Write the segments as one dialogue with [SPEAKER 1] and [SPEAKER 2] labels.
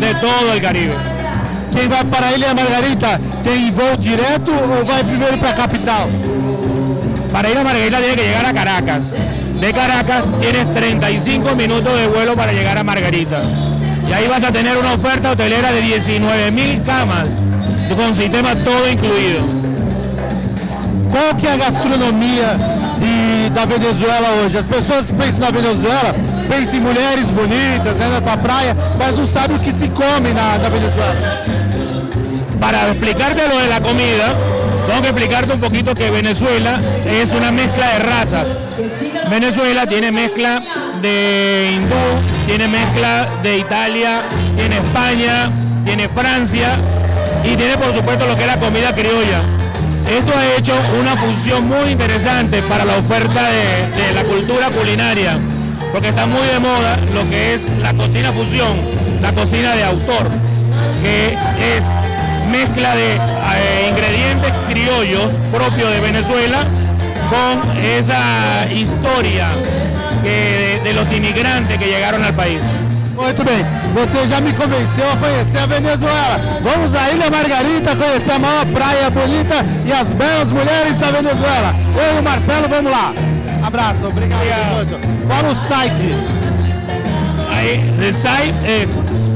[SPEAKER 1] de todo el Caribe.
[SPEAKER 2] Quem vai para a Ilha Margarita tem voo direto ou vai primeiro para a capital?
[SPEAKER 1] Para ir a Margarita tienes que llegar a Caracas. De Caracas tienes 35 minutos de vuelo para llegar a Margarita. Y ahí vas a tener una oferta hotelera de 19.000 camas, con sistema todo incluido.
[SPEAKER 2] Qual que é a gastronomia da Venezuela hoje? As pessoas que pensam na Venezuela pensam em mulheres bonitas, né, nessa praia, mas não sabem o que se come na Venezuela.
[SPEAKER 1] Para explicarte lo de la comida, tengo que explicarte un poquito que Venezuela es una mezcla de razas. Venezuela tiene mezcla de hindú, tiene mezcla de Italia, tiene España, tiene Francia y tiene por supuesto lo que es la comida criolla. Esto ha hecho una fusión muy interesante para la oferta de la cultura culinaria, porque está muy de moda lo que es la cocina fusión, la cocina de autor, que es mezcla de ingredientes criollos propios de Venezuela con esa historia de los inmigrantes que llegaron al país.
[SPEAKER 2] Muito bem, você já me convenceu a conhecer a Venezuela. Vamos à Ilha Margarita conhecer a maior praia bonita e as belas mulheres da Venezuela. Eu e o Marcelo, vamos lá. Abraço, obrigado muito. Qual o site?
[SPEAKER 1] Ahí, el site es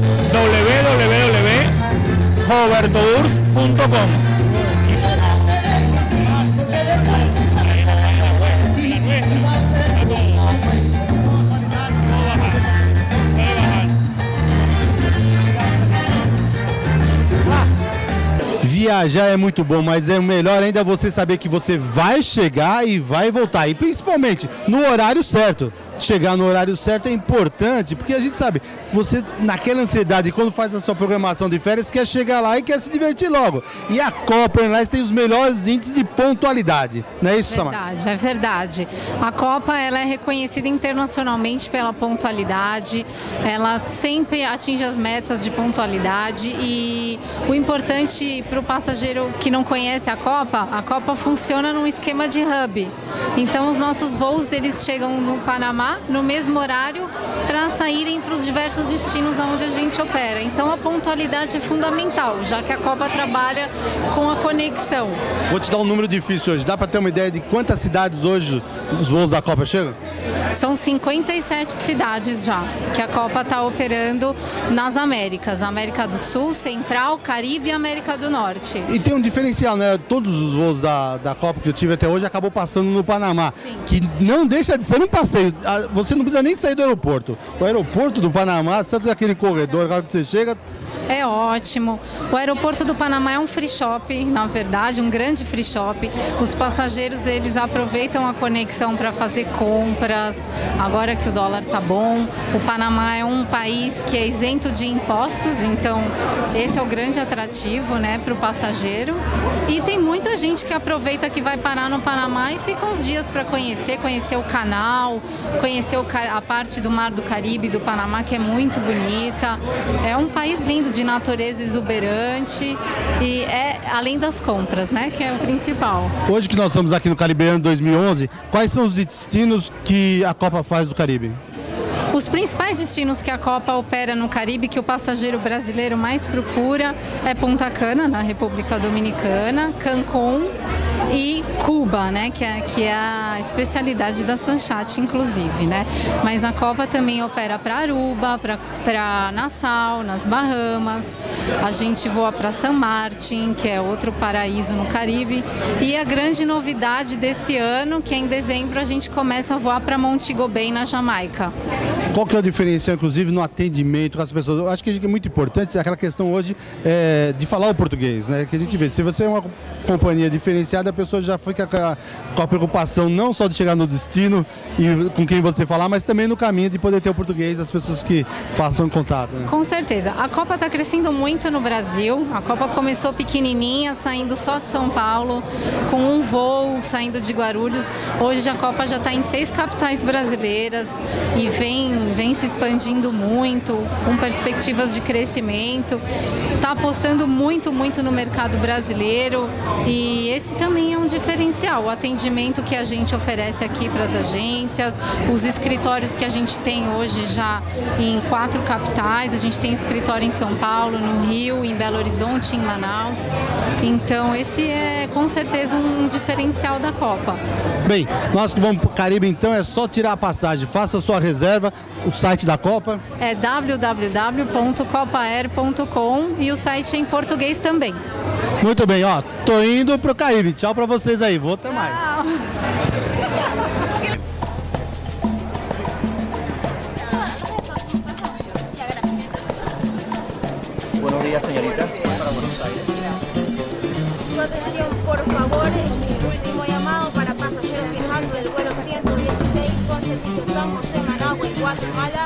[SPEAKER 1] www.robertours.com.
[SPEAKER 2] Viajar é muito bom, mas é melhor ainda você saber que você vai chegar e vai voltar. E principalmente no horário certo. Chegar no horário certo é importante, porque a gente sabe, você naquela ansiedade, quando faz a sua programação de férias, quer chegar lá e quer se divertir logo. E a Copa Airlines tem os melhores índices de pontualidade, não é isso, Samara?
[SPEAKER 3] Verdade, é verdade. A Copa ela é reconhecida internacionalmente pela pontualidade, ela sempre atinge as metas de pontualidade e o importante para o passageiro que não conhece a Copa funciona num esquema de hub. Então os nossos voos eles chegam no Panamá no mesmo horário para saírem para os diversos destinos onde a gente opera. Então a pontualidade é fundamental, já que a Copa trabalha com a conexão.
[SPEAKER 2] Vou te dar um número difícil hoje. Dá para ter uma ideia de quantas cidades hoje os voos da Copa chegam?
[SPEAKER 3] São 57 cidades já que a Copa está operando nas Américas. América do Sul, Central, Caribe e América do Norte.
[SPEAKER 2] E tem um diferencial, né? Todos os voos da Copa que eu tive até hoje acabou passando no Panamá. Sim. Que não deixa de ser um passeio. Você não precisa nem sair do aeroporto. O aeroporto do Panamá, tanto daquele corredor, claro que você chega...
[SPEAKER 3] É ótimo. O aeroporto do Panamá é um free shop, na verdade, um grande free shop. Os passageiros, eles aproveitam a conexão para fazer compras, agora que o dólar tá bom. O Panamá é um país que é isento de impostos, então esse é o grande atrativo, né, para o passageiro. E tem muita gente que aproveita que vai parar no Panamá e fica uns dias para conhecer o canal, conhecer a parte do Mar do Caribe, do Panamá, que é muito bonita. É um país lindo, de natureza exuberante e é além das compras, né, que é o principal.
[SPEAKER 2] Hoje que nós estamos aqui no Caribeano 2011, quais são os destinos que a Copa faz do Caribe?
[SPEAKER 3] Os principais destinos que a Copa opera no Caribe, que o passageiro brasileiro mais procura, é Punta Cana, na República Dominicana, Cancún e Cuba, né, que é a especialidade da Sunchat, inclusive, né? Mas a Copa também opera para Aruba, para Nassau, nas Bahamas. A gente voa para San Martín, que é outro paraíso no Caribe. E a grande novidade desse ano, que é em dezembro, a gente começa a voar para Montego Bay, na Jamaica.
[SPEAKER 2] Qual que é o diferencial, inclusive, no atendimento com as pessoas? Eu acho que é muito importante aquela questão hoje de falar o português, né? Que a gente vê, se você é uma companhia diferenciada, a pessoa já fica com a preocupação não só de chegar no destino e com quem você falar, mas também no caminho de poder ter o português, as pessoas que façam contato, né?
[SPEAKER 3] Com certeza. A Copa está crescendo muito no Brasil. A Copa começou pequenininha, saindo só de São Paulo, com um voo saindo de Guarulhos. Hoje a Copa já está em 6 capitais brasileiras e vem vem se expandindo muito, com perspectivas de crescimento, está apostando muito no mercado brasileiro, e esse também é um diferencial, o atendimento que a gente oferece aqui para as agências, os escritórios que a gente tem hoje já em 4 capitais, a gente tem escritório em São Paulo, no Rio, em Belo Horizonte, em Manaus, então esse é com certeza um diferencial da Copa.
[SPEAKER 2] Bem, nós que vamos para o Caribe então é só tirar a passagem, faça a sua reserva, o site da Copa
[SPEAKER 3] é www.copair.com e o site é em português também.
[SPEAKER 2] Muito bem, ó, tô indo pro Caribe, tchau para vocês aí, vou até mais.
[SPEAKER 4] Buenos días, señoritas. Para Buenos Aires.
[SPEAKER 5] Su atención, por favor, último llamado para pasajeros viajando del vuelo 116 con servicio San José, Managua y Guatemala.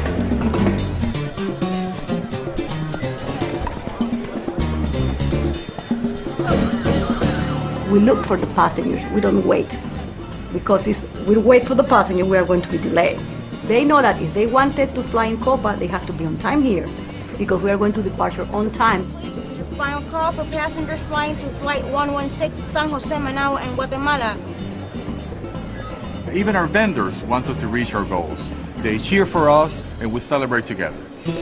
[SPEAKER 6] We look for the passengers, we don't wait. Because we wait for the passenger, we are going to be delayed. They know that if they wanted to fly in Copa, they have to be on time here. Because we are going to departure on time.
[SPEAKER 5] This is your final call for passengers flying to flight 116 San Jose, Managua and Guatemala.
[SPEAKER 7] Even our vendors want us to reach our goals. They cheer for us and we celebrate together.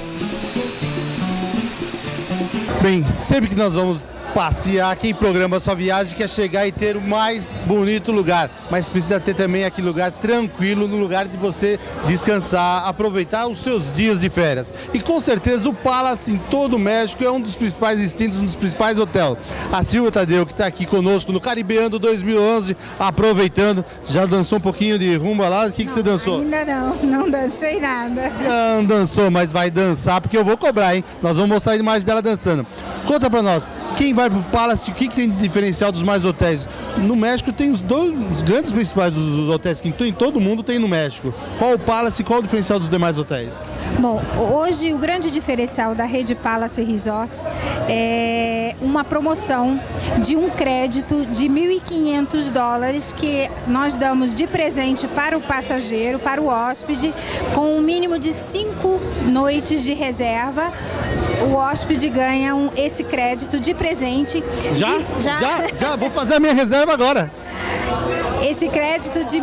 [SPEAKER 2] Bem, sempre que nós vamos passear, quem programa sua viagem quer chegar e ter o mais bonito lugar, mas precisa ter também aquele lugar tranquilo, no lugar de você descansar, aproveitar os seus dias de férias. E com certeza o Palace em todo o México é um dos principais destinos, um dos principais hotéis. A Silvia Tadeu, que está aqui conosco no Caribeando 2011, aproveitando, já dançou um pouquinho de rumba lá, o que você dançou?
[SPEAKER 8] Ainda não dancei nada.
[SPEAKER 2] Não dançou, mas vai dançar porque eu vou cobrar, hein? Nós vamos mostrar a imagem dela dançando. Conta pra nós, quem vai pro Palace, o que tem de diferencial dos mais hotéis? No México tem os grandes principais dos hotéis que em todo mundo tem no México. Qual o Palace e qual o diferencial dos demais hotéis?
[SPEAKER 8] Bom, hoje o grande diferencial da rede Palace Resorts é uma promoção de um crédito de $1.500 que nós damos de presente para o passageiro, para o hóspede, com um mínimo de 5 noites de reserva. O hóspede ganha esse crédito de presente.
[SPEAKER 2] Já, vou fazer a minha reserva agora.
[SPEAKER 8] Esse crédito de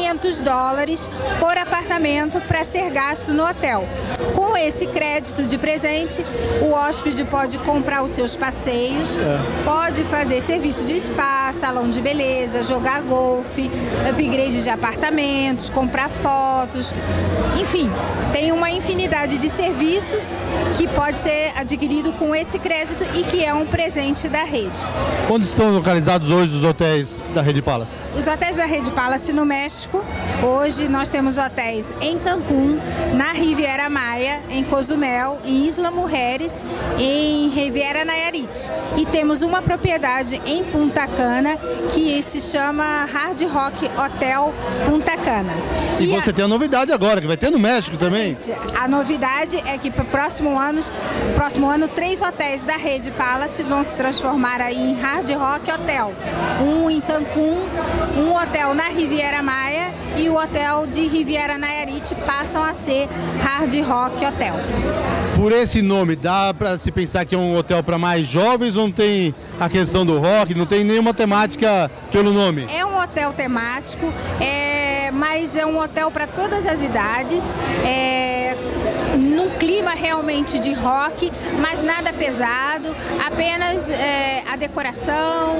[SPEAKER 8] $1.500 por apartamento para ser gasto no hotel. Com esse crédito de presente, o hóspede pode comprar os seus passeios, pode fazer serviço de spa, salão de beleza, jogar golfe, upgrade de apartamentos, comprar fotos, enfim, tem uma infinidade de serviços que pode ser adquirido com esse crédito e que é um presente da rede.
[SPEAKER 2] Onde estão localizados hoje os hotéis da Rede Palace?
[SPEAKER 8] Os hotéis da Rede Palace no México, hoje nós temos hotéis em Cancún, na Riviera Maya, em Cozumel, em Isla Mujeres, em Riviera Nayarit. E temos uma propriedade em Punta Cana que se chama Hard Rock Hotel Punta Cana.
[SPEAKER 2] E você tem a novidade agora, que vai ter no México também?
[SPEAKER 8] A novidade é que para o próximo ano 3 hotéis da Rede Palace vão se transformar aí em Hard Rock Hotel. Um em Cancún, um hotel na Riviera Maya e o hotel de Riviera Nayarit passam a ser Hard Rock Hotel.
[SPEAKER 2] Por esse nome, dá para se pensar que é um hotel para mais jovens ou não tem a questão do rock, não tem nenhuma temática pelo nome?
[SPEAKER 8] É um hotel temático, mas é um hotel para todas as idades, num clima realmente de rock, mas nada pesado, apenas a decoração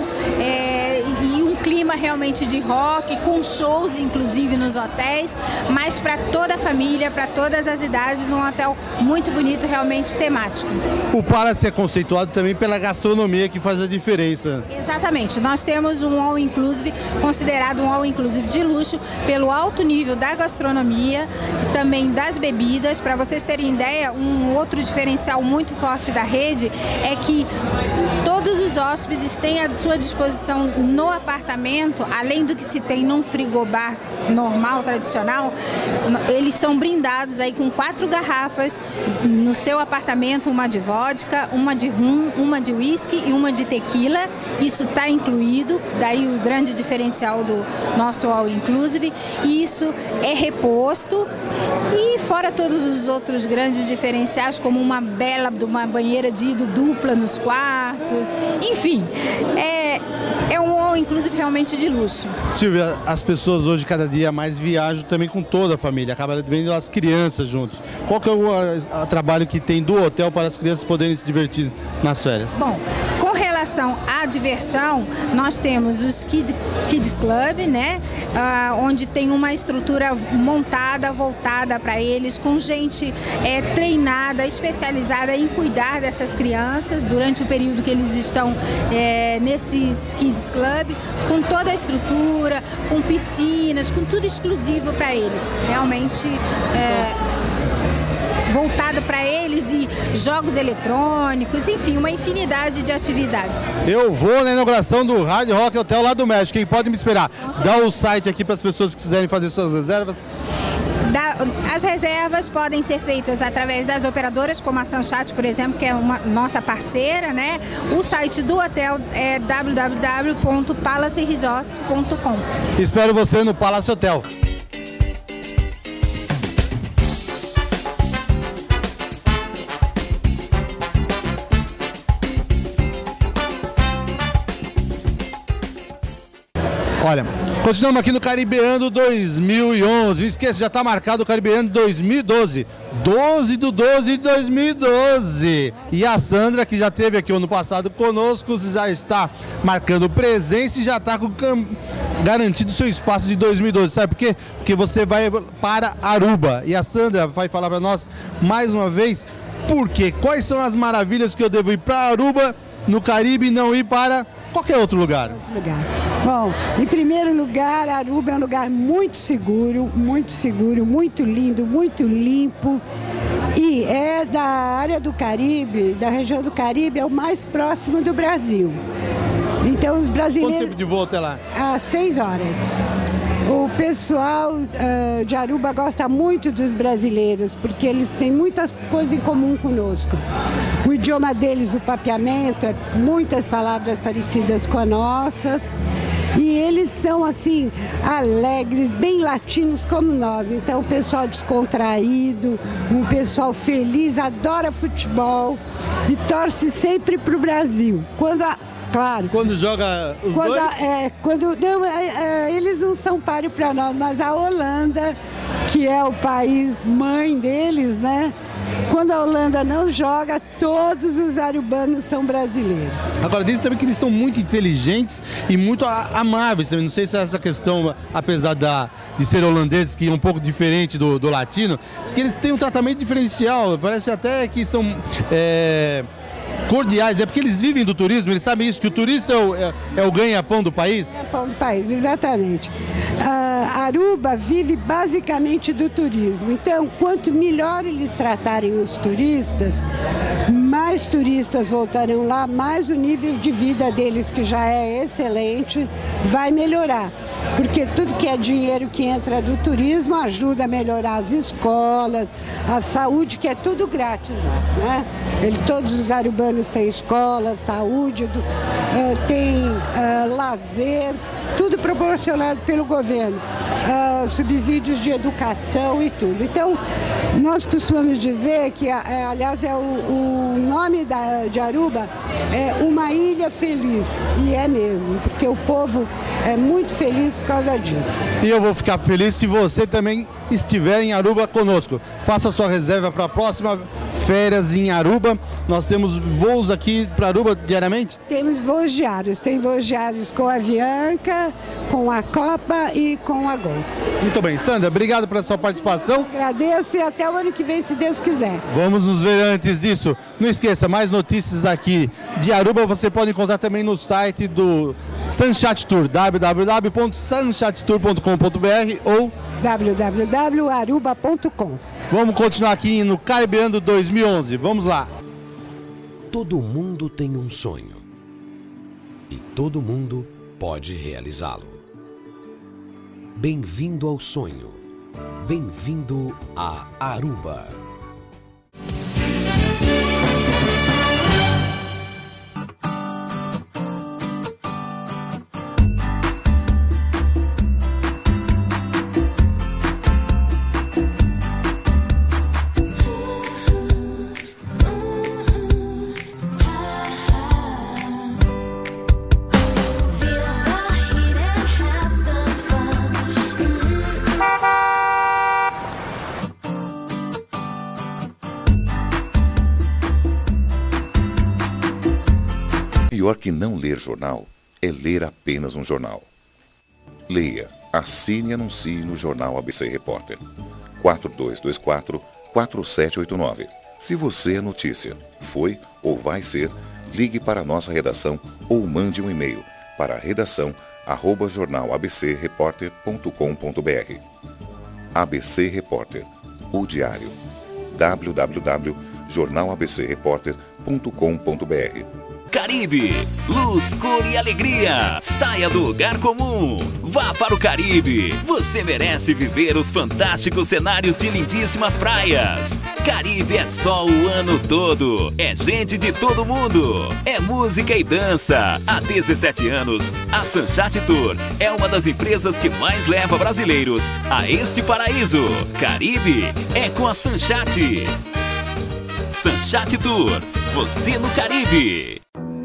[SPEAKER 8] e um clima realmente de rock, com shows inclusive nos hotéis, mas para toda a família, para todas as idades, um hotel muito bonito, realmente temático.
[SPEAKER 2] O Palace é conceituado também pela gastronomia que faz a diferença.
[SPEAKER 8] Exatamente, nós temos um all inclusive, considerado um all inclusive de luxo, pelo alto nível da gastronomia, também das bebidas. Para vocês terem ideia, um outro diferencial muito forte da rede é que todos os hóspedes têm à sua disposição no apartamento apartamento, além do que se tem num frigobar normal, tradicional, eles são brindados aí com 4 garrafas no seu apartamento, uma de vodka, uma de rum, uma de whisky e uma de tequila. Isso está incluído, daí o grande diferencial do nosso All Inclusive. E isso é reposto e fora todos os outros grandes diferenciais, como uma uma banheira de ido dupla nos quartos, enfim, é um All Inclusive realmente de luxo.
[SPEAKER 2] Silvia, as pessoas hoje cada dia mais viajam também com toda a família, acaba vendo as crianças juntos. Qual que é o trabalho que tem do hotel para as crianças poderem se divertir nas férias?
[SPEAKER 8] Bom, com relação à diversão, nós temos os Kids Club, né? Onde tem uma estrutura montada, voltada para eles, com gente treinada, especializada em cuidar dessas crianças durante o período que eles estão nesses Kids Club, com toda a estrutura, com piscinas, com tudo exclusivo para eles. Realmente voltado para eles e jogos eletrônicos, enfim, uma infinidade de atividades.
[SPEAKER 2] Eu vou na inauguração do Hard Rock Hotel lá do México, quem pode me esperar? Dá o site aqui para as pessoas que quiserem fazer suas reservas.
[SPEAKER 8] As reservas podem ser feitas através das operadoras, como a Sunchat, por exemplo, que é uma nossa parceira, né? O site do hotel é www.palaceresorts.com.
[SPEAKER 2] Espero você no Palace Hotel. Olha, continuamos aqui no Caribeano 2011. Não esqueça, já está marcado o Caribeano 2012. 12/12/2012. E a Sandra, que já esteve aqui ano passado conosco, já está marcando presença e já está garantido o seu espaço de 2012. Sabe por quê? Porque você vai para Aruba. E a Sandra vai falar para nós mais uma vez por quê. Quais são as maravilhas que eu devo ir para Aruba, no Caribe, e não ir para qualquer outro lugar?
[SPEAKER 9] Bom, em primeiro lugar, Aruba é um lugar muito seguro, muito lindo, muito limpo. E é da área do Caribe, da região do Caribe, é o mais próximo do Brasil. Então os brasileiros...
[SPEAKER 2] Quanto tempo de voo até lá?
[SPEAKER 9] 6 horas. O pessoal de Aruba gosta muito dos brasileiros, porque eles têm muitas coisas em comum conosco. O idioma deles, o papiamento, muitas palavras parecidas com as nossas. E eles são, assim, alegres, bem latinos como nós. Então, o pessoal descontraído, um pessoal feliz, adora futebol e torce sempre para o Brasil. Claro.
[SPEAKER 2] Quando joga os dois?
[SPEAKER 9] Eles não são páreo para nós, mas a Holanda, que é o país mãe deles, né? Quando a Holanda não joga, todos os arubanos são brasileiros.
[SPEAKER 2] Agora, dizem também que eles são muito inteligentes e muito amáveis também. Não sei se é essa questão, apesar de ser holandeses, que é um pouco diferente do latino, diz que eles têm um tratamento diferencial. Parece até que são cordiais. É porque eles vivem do turismo, eles sabem isso, que o turista é o ganha-pão do país?
[SPEAKER 9] Ganha-pão do país, exatamente. Aruba vive basicamente do turismo. Então, quanto melhor eles tratarem os turistas, mais turistas voltarão lá, mais o nível de vida deles, que já é excelente, vai melhorar. Porque tudo que é dinheiro que entra do turismo ajuda a melhorar as escolas, a saúde, que é tudo grátis lá, né? Todos os arubanos têm escola, saúde, tem lazer, tudo proporcionado pelo governo, subsídios de educação e tudo. Então, nós costumamos dizer que, aliás, o nome de Aruba é uma ilha feliz, e é mesmo, porque o povo é muito feliz por causa disso.
[SPEAKER 2] E eu vou ficar feliz se você também estiver em Aruba conosco. Faça sua reserva para a próxima férias em Aruba. Nós temos voos aqui para Aruba diariamente?
[SPEAKER 9] Temos voos diários. Tem voos diários com a Avianca, com a Copa e com a Gol.
[SPEAKER 2] Muito bem. Sandra, obrigado pela sua participação.
[SPEAKER 9] Eu agradeço e até o ano que vem, se Deus quiser.
[SPEAKER 2] Vamos nos ver antes disso. Não esqueça, mais notícias aqui de Aruba você pode encontrar também no site do Sunchat Tour, www.sunchattour.com.br ou
[SPEAKER 9] www.aruba.com.
[SPEAKER 2] Vamos continuar aqui no Caribeano 2011. Vamos lá.
[SPEAKER 10] Todo mundo tem um sonho. E todo mundo pode realizá-lo. Bem-vindo ao sonho. Bem-vindo a Aruba.
[SPEAKER 11] Pior que não ler jornal é ler apenas um jornal. Leia, assine e anuncie no jornal ABC Repórter. 4224-4789. Se você é notícia, foi ou vai ser, ligue para a nossa redação ou mande um e-mail para redação@jornalabcreporter.com.br. ABC Repórter, o diário. www.jornalabcreporter.com.br.
[SPEAKER 12] Caribe, luz, cor e alegria. Saia do lugar comum. Vá para o Caribe. Você merece viver os fantásticos cenários de lindíssimas praias. Caribe é sol o ano todo. É gente de todo mundo. É música e dança. Há 17 anos, a Sanchat Tour é uma das empresas que mais leva brasileiros a este paraíso. Caribe é com a Sanchat. Sanchat Tour. Você no Caribe.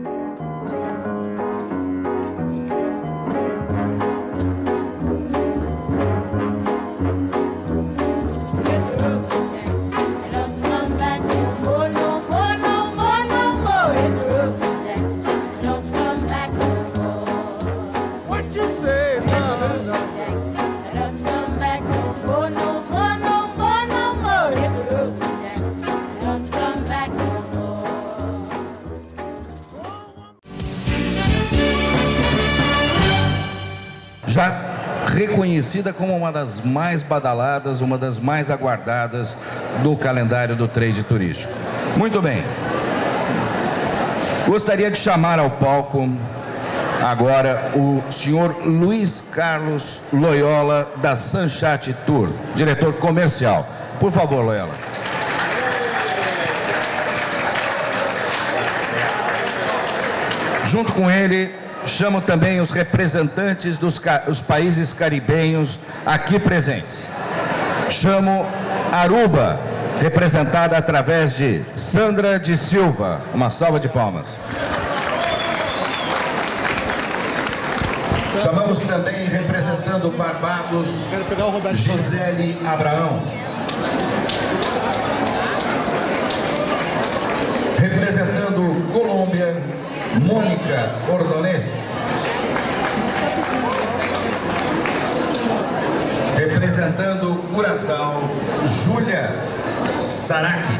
[SPEAKER 13] Já reconhecida como uma das mais badaladas, uma das mais aguardadas do calendário do trade turístico. Muito bem. Gostaria de chamar ao palco agora o senhor Luiz Carlos Loyola, da Sanchat Tour, diretor comercial. Por favor, Loyola. Junto com ele, chamo também os representantes dos países caribenhos aqui presentes. Chamo Aruba, representada através de Sandra de Silva. Uma salva de palmas. Chamamos também, representando Barbados, Gisele Abraão. Representando Colômbia, Mônica Ordonez. Representando Curaçao, Júlia Saraki.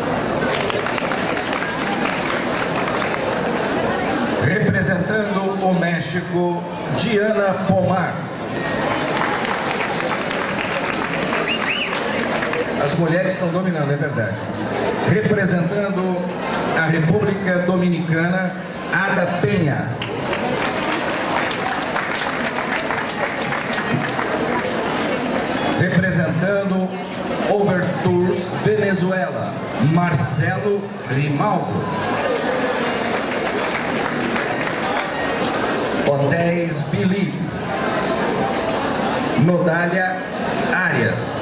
[SPEAKER 13] Representando o México, Diana Pomar. As mulheres estão dominando, é verdade. Representando a República Dominicana, Ada Penha. Representando Overtours Venezuela, Marcelo Rimaldo. Hotéis Believe, Nodália Arias.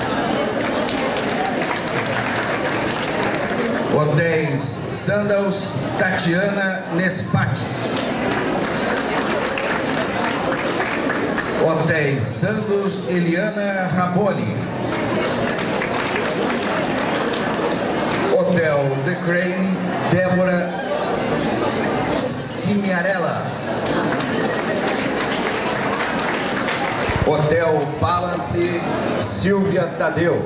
[SPEAKER 13] Hotéis Sandals, Tatiana Nespati. Hotéis Sandos, Eliana Raboni. Hotel The Crane, Débora Cimiarella. Hotel Palace, Silvia Tadeu.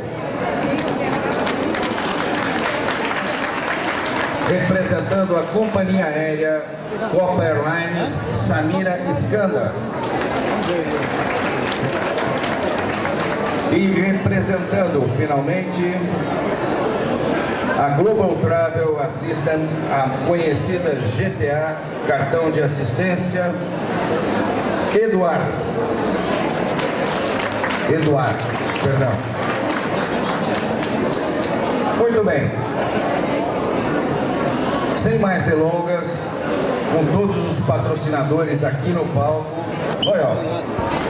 [SPEAKER 13] Representando a companhia aérea Copa Airlines, Samira Iskandar. E representando, finalmente, a Global Travel Assistant, a conhecida GTA, cartão de assistência, Eduardo, perdão. Muito bem. Sem mais delongas, com todos os patrocinadores aqui no palco. Olha, ó.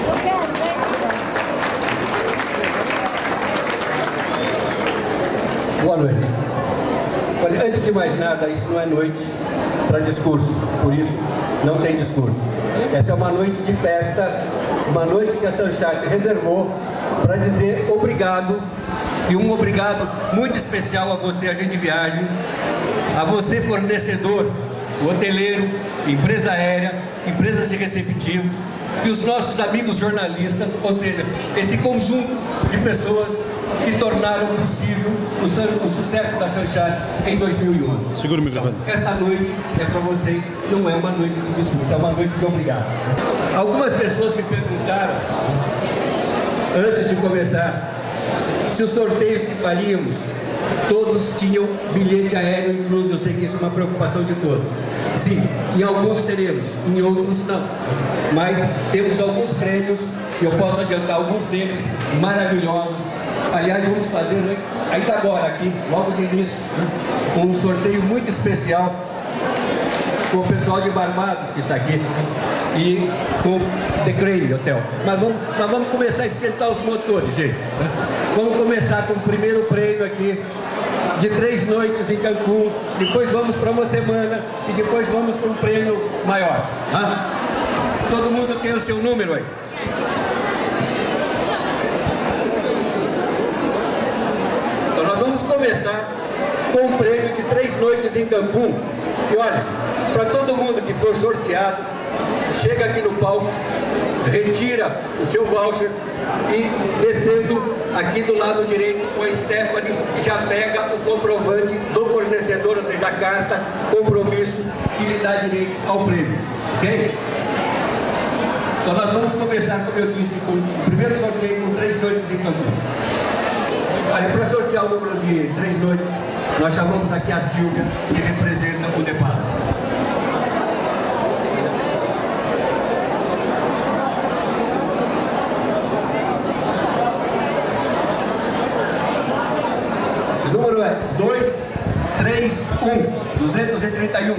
[SPEAKER 14] Boa noite. Olha, antes de mais nada, isso não é noite para discurso, por isso não tem discurso. Essa é uma noite de festa, uma noite que a Sunshine reservou para dizer obrigado, e um obrigado muito especial a você, agente de viagem, a você, fornecedor, hoteleiro, empresa aérea, empresas de receptivo, e os nossos amigos jornalistas, ou seja, esse conjunto de pessoas que tornaram possível o sucesso da Sunshine em 2011.
[SPEAKER 2] Segura o microfone.
[SPEAKER 14] Então, esta noite é para vocês, não é uma noite de discurso, é uma noite de obrigado. Algumas pessoas me perguntaram, antes de começar, se os sorteios que faríamos, todos tinham bilhete aéreo incluso. Eu sei que isso é uma preocupação de todos. Sim, em alguns teremos, em outros não. Mas temos alguns prêmios, e eu posso adiantar alguns deles, maravilhosos. Aliás, vamos fazer ainda agora aqui, logo de início, um sorteio muito especial com o pessoal de Barbados que está aqui e com The Crane Hotel. Mas vamos começar a esquentar os motores, gente. Vamos começar com o primeiro prêmio aqui de 3 noites em Cancún, depois vamos para uma semana e depois vamos para um prêmio maior. Todo mundo tem o seu número aí? Então nós vamos começar com um prêmio de 3 noites em Cancún. E olha, para todo mundo que for sorteado, chega aqui no palco, retira o seu voucher e, descendo aqui do lado direito com a Stephanie, já pega o comprovante do fornecedor, ou seja, a carta, compromisso que lhe dá direito ao prêmio, ok? Então nós vamos começar, como eu disse, com o primeiro sorteio com 3 noites em Cancún. Olha, para sortear o número de 3 noites, nós chamamos aqui a Silvia, que representa o The Palace. O número é 231, 231.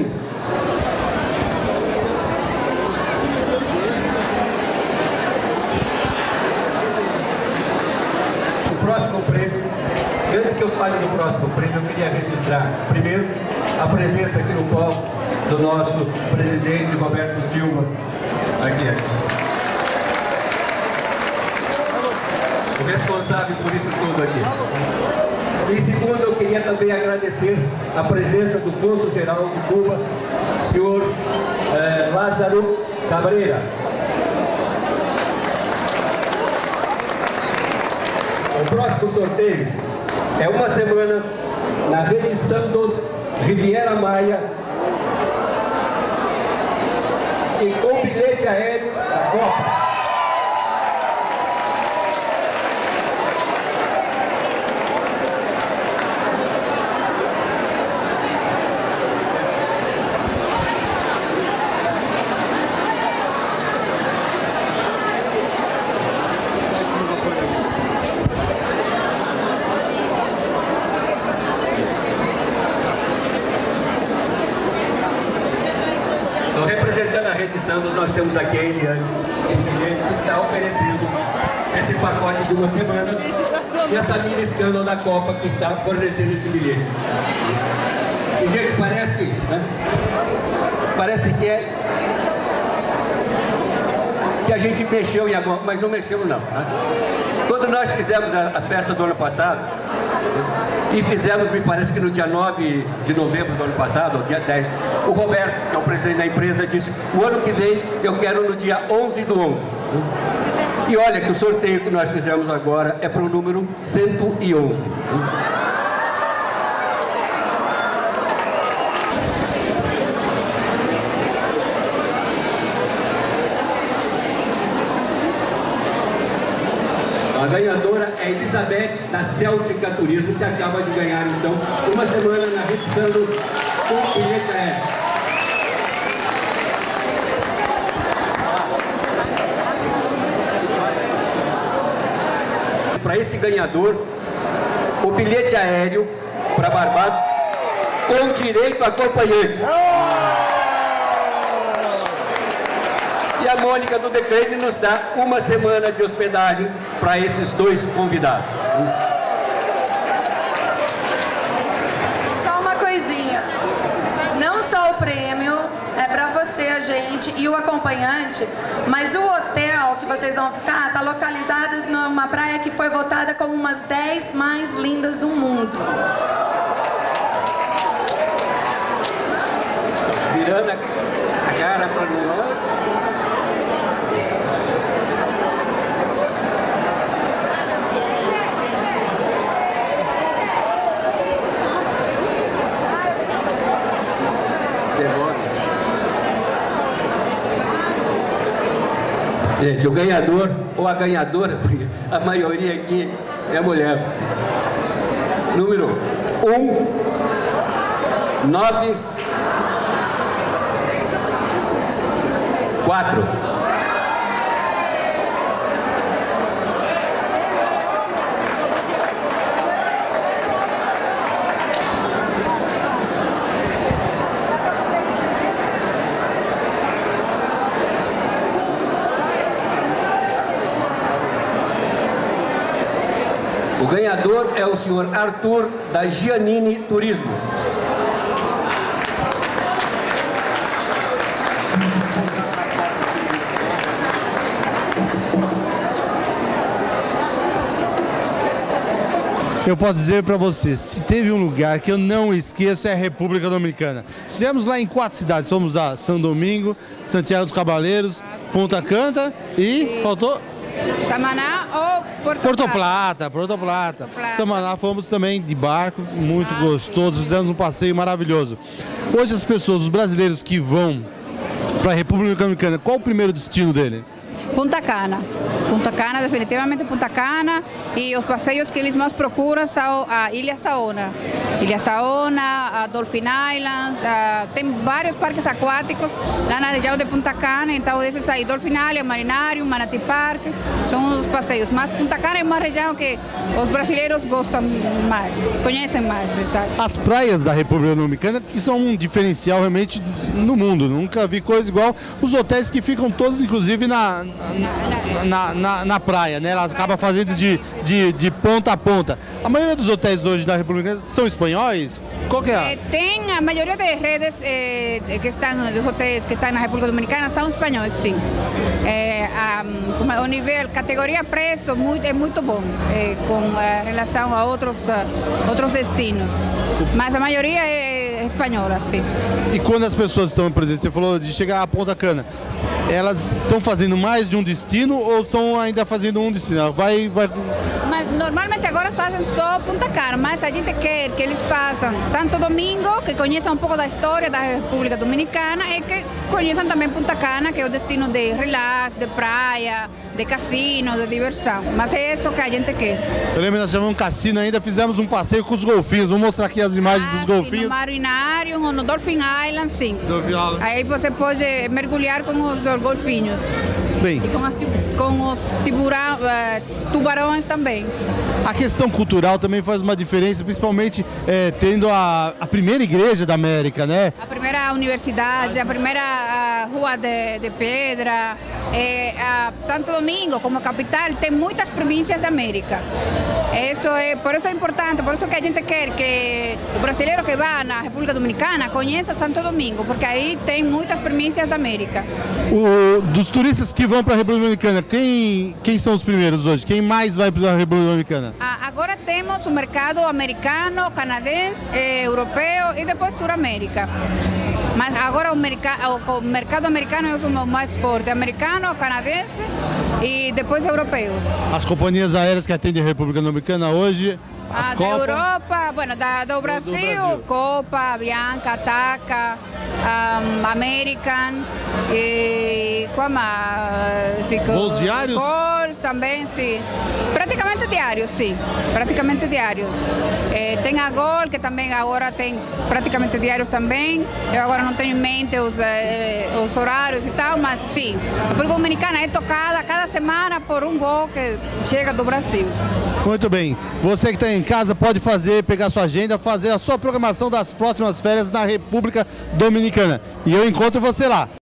[SPEAKER 14] O próximo prêmio, antes que eu fale do próximo prêmio, eu queria registrar, primeiro, a presença aqui no palco do nosso presidente Roberto Silva, aqui. O responsável por isso tudo aqui. E segundo, eu queria também agradecer a presença do cônsul-geral de Cuba, senhor Lázaro Cabrera. O próximo sorteio é uma semana na Rede Santos Riviera Maya e com bilhete aéreo da Copa. Nós temos aqui a Eliane, que está oferecendo esse pacote de uma semana, e a Samira Escândalo da Copa, que está fornecendo esse bilhete. E, gente, parece, né? Parece que a gente mexeu em alguma, mas não mexemos não. Né? Quando nós fizemos a festa do ano passado, e fizemos, me parece que no dia 9 de novembro do ano passado, ou dia 10, o Roberto, que é o presidente da empresa, disse: o ano que vem eu quero no dia 11 do 11. E olha que o sorteio que nós fizemos agora é para o número 111. A ganhadora é Elizabeth, da Celtica Turismo, que acaba de ganhar, então, uma semana na Rede Santos com bilhete aéreo. para esse ganhador o bilhete aéreo para Barbados com direito a acompanhante. E a Mônica do The Crane nos dá 1 semana de hospedagem para esses 2 convidados.
[SPEAKER 15] Só uma coisinha. Não só o prêmio é para você, a gente e o acompanhante, mas o hotel que vocês vão ficar está localizado numa praia que foi votada como umas 10 mais lindas do mundo.
[SPEAKER 14] Virando a cara para nós. Gente, o ganhador ou a ganhadora, a maioria aqui é mulher. Número 194. O ganhador é o senhor Arthur, da Giannini Turismo.
[SPEAKER 2] Eu posso dizer para você, se teve um lugar que eu não esqueço é a República Dominicana. Estivemos lá em 4 cidades, fomos a São Domingo, Santiago dos Cabaleiros, Punta Cana e faltou?
[SPEAKER 16] Samaná ou
[SPEAKER 2] Porto Plata. Samaná fomos também de barco, muito gostoso, fizemos um passeio maravilhoso. Hoje as pessoas, os brasileiros que vão para a República Dominicana, qual o primeiro destino dele?
[SPEAKER 16] Punta Cana, definitivamente Punta Cana, e os passeios que eles mais procuram são a Ilha Saona, a Dolphin Islands, tem vários parques aquáticos lá na região de Punta Cana, então esses aí, Dolphin Island, Marinarium, Manatee Park, são os passeios, mas Punta Cana é uma região que os brasileiros gostam mais, conhecem mais, sabe?
[SPEAKER 2] As praias da República Dominicana que são um diferencial realmente no mundo, nunca vi coisa igual, os hotéis que ficam todos inclusive na praia, né? Ela acaba fazendo de ponta a ponta. A maioria dos hotéis hoje da República são espanhóis? Qual que é?
[SPEAKER 16] Tem a maioria das redes que estão, dos hotéis que estão na República Dominicana são espanhóis, sim. O nível, categoria preço é muito bom com relação a outros destinos. Mas a maioria é espanhola, sim.
[SPEAKER 2] E quando as pessoas estão, por exemplo, você falou de chegar a Punta Cana, elas estão fazendo mais de um destino ou estão ainda fazendo um destino? Vai...
[SPEAKER 16] Mas normalmente agora fazem só Punta Cana, mas a gente quer que eles façam Santo Domingo, que conheçam um pouco da história da República Dominicana e que conheçam também Punta Cana, que é o destino de relax, de praia, de cassino, de diversão. Mas é isso que a gente quer.
[SPEAKER 2] Eu lembro que nós chamamos um cassino ainda, fizemos um passeio com os golfinhos. Vou mostrar aqui as imagens dos golfinhos.
[SPEAKER 16] No Marinarium ou no Dolphin Island, sim.
[SPEAKER 2] Dolphin Island.
[SPEAKER 16] Aí você pode mergulhar com os golfinhos.
[SPEAKER 2] Bem.
[SPEAKER 16] E com os tubarões também.
[SPEAKER 2] A questão cultural também faz uma diferença, principalmente tendo a primeira igreja da América, né?
[SPEAKER 16] A primeira universidade, a primeira rua de pedra. Santo Domingo, como capital, tem muitas províncias da América. Por isso é importante, por isso que a gente quer que o brasileiro que vá na República Dominicana conheça Santo Domingo, porque aí tem muitas províncias da América.
[SPEAKER 2] Dos turistas que vão para a República Dominicana, quem são os primeiros hoje? Quem mais vai para a República Dominicana?
[SPEAKER 16] Agora temos o mercado americano, canadense, europeu e depois Sul-América. Mas agora o mercado americano é o mais forte, americano, canadense e depois europeu.
[SPEAKER 2] As companhias aéreas que atendem a República Dominicana hoje...
[SPEAKER 16] Da Europa, do Brasil, Copa, Bianca, TACA, American e qual mais?
[SPEAKER 2] Voos diários?
[SPEAKER 16] Voos também, sim. Praticamente diários, sim. Praticamente diários. Tem a Gol, que também agora tem praticamente diários também. Eu agora não tenho em mente os horários e tal, mas sim. A República Dominicana é tocada cada semana por um voo que chega do Brasil.
[SPEAKER 2] Muito bem. Você que está em casa pode pegar sua agenda, fazer a sua programação das próximas férias na República Dominicana. E eu encontro você lá.